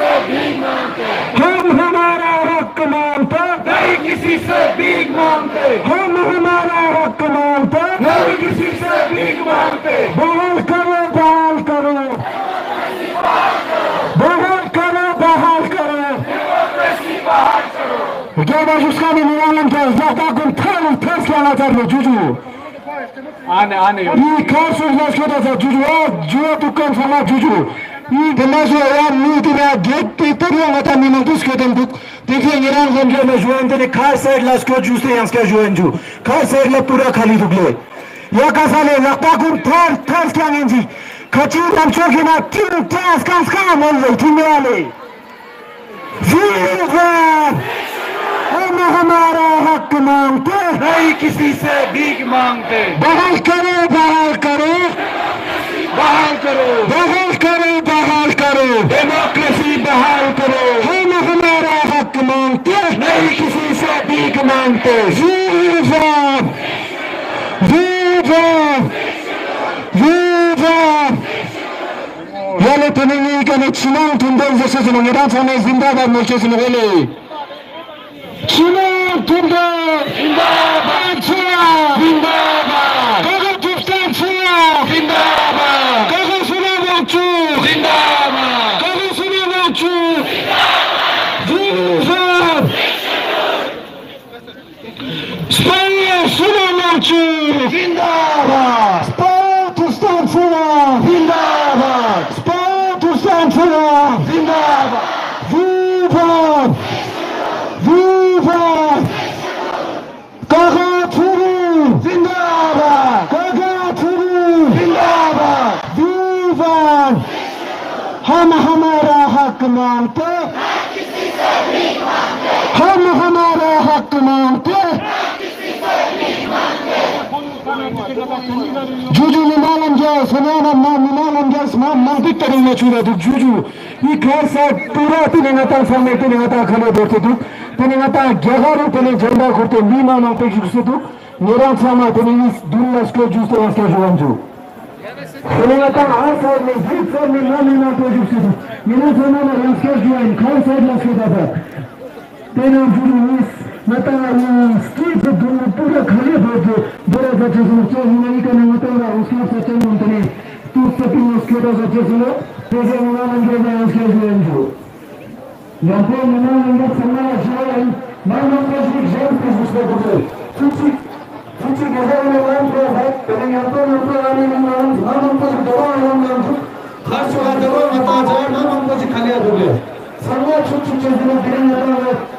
से भीख मांगते, हम हमारा हक मांगते, नहीं किसी से भीख मांगते, हम हमारा हक मांगते, नहीं किसी से भीख मांगते। बहाल करो, बहाल करो, बहाल करो, बहाल करो, डेमोक्रेसी बहाल करो। क्या बात उसका भी निवारण था, जाता को थर्स लाना चाहिए जुजू आने ये खास उल्लास के था जुजू जो तुक्कन sama जुजू ये दमासो या नीतिरा गेट तेरिया mata minutus के तुम देखिए ईरान गंजे में जुएं तेरे खास साइड लास को जूते यहाँ के जुएं जू खास साइड ला पूरा खाली दुबले या कासाले लगता कुन थर्स क्या नहीं खची हम चौकी ना तीन टैस का मन ले तीन वाले हम हमारा हक मांगते, नहीं किसी से भीख मांगते। बहाल करो, बहाल करो, बहाल करो, बहाल करो, बहाल करो, डेमोक्रेसी बहाल करो। हम हमारा हक मांगते, नहीं किसी से भीख मांगते। विवा विवा विवा वाले पेनेंगे कि मैं चिनांग तुंदर जैसे सुनेंगे रात जिंदाबाद मोचे सुनेंगे चिनांग तुंदर जिंदाबाद, जिंदाबाद, कागज तुफ्तान जिंदाबाद, कागज सुना मोचू जिंदाबाद, कागज सुना मोचू जिंदाबाद स्पेन सुना मोचू जिंदाबाद, स्पेन तुफ्तान सुना जिंदाबाद, स्पेन तुफ्तान सुना जिंदाबाद, विवा विवा कागाथुरु जिंदाबाद, कागाथुरु जिंदाबाद। विवा हम हमारा हक मांगते, हम हमारा हक मांगते, जुजू निमालन जाए सुनाना मां निमालन जाए मां मांगित करेंगे चुरा दुख जुजू ये घर सा पूरा तेरे नता सामने तेरे नता खले देते तू तेरे नता जगह तेरे झंडा खोते नीमा मांगते जुसे तू मेरा सामा तेरे इस दुनिया के जुसे वास्ते जुआन जू तेरे नता आर साइड में जीत साइड में ना नीमा तो जुसे तू मेरा सामा में रास्ते जुआन खान साइड लास्ते दादा तेरे जुजू इस नता स्ट्रीट दुनिया पूरा खले बोझो बड़ा बच्चे सुनो नहीं करने मत रहा उसका सच्चा मंत्री तू सभी उसके तो सच्चे सुनो तेरे निमालन के जाए उसके जुआन जू Yapo nimalan samara jualan, mana pun jualan pun boleh. Cuci gagal orang berapa? Kalau yapo ani nimalan, mana pun doa orang tu. Khas orang doa mata jalan, mana pun kalian boleh. Semua cuci jualan kalian